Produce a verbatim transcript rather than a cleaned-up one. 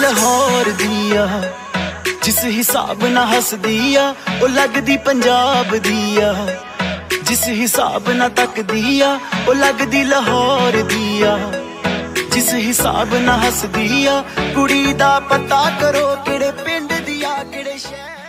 लाहौर दिया, जिस हिसाब ना हस दिया ओ लगदी पंजाब दिया, जिस हिसाब ना तक दिया ओ लगदी लाहौर दिया, जिस हिसाब ना हस दिया कुड़ी दा पता करो केड़े पिंड दिया केड़े शहर।